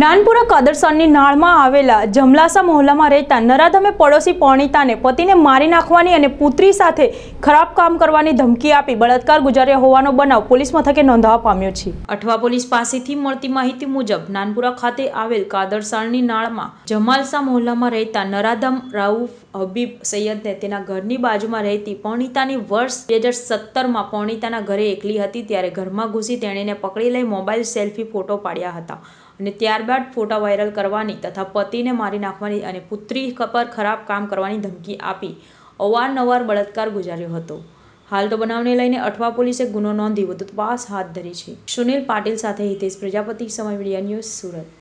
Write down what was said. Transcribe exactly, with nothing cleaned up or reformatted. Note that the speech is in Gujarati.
નાનપુરા કાદરસરની નાળમાં આવેલા જમલાસા મહોલ્લામાં રહેતા નરાધમે પડોશી પરણીતાને પતિને મારી નાખવાની અને પુત્રી સાથે ખરાબ કામ કરવાની ધમકી આપી બળાત્કાર ગુજાર્યા હોવાનો બનાવ પોલીસ મથકે નોંધવા પામ્યો છે। અઠવા પોલીસ પાસેથી મળતી માહિતી મુજબ નાનપુરા ખાતે આવેલ કાદરસરની નાળમાં જમાલસા મહોલ્લામાં રહેતા નરાધમ રાઉફ હબીબ સૈયદને તેના ઘરની બાજુમાં રહેતી પરણીતાની વર્ષ બે હજાર સત્તરમાં પરણીતાના ઘરે એકલી હતી ત્યારે ઘરમાં ઘૂસી તેણીને પકડી લઈ મોબાઈલ સેલ્ફી ફોટો પાડ્યા હતા અને ત્યારબાદ ફોટા વાયરલ કરવાની તથા પતિને મારી નાખવાની અને પુત્રી પર ખરાબ કામ કરવાની ધમકી આપી અવારનવાર બળાત્કાર ગુજાર્યો હતો। હાલ તો બનાવને લઈને અઠવા પોલીસે ગુનો નોંધી વધુ તપાસ હાથ ધરી છે। સુનિલ પાટીલ સાથે હિતેશ પ્રજાપતિ, સમય મીડિયા ન્યૂઝ, સુરત।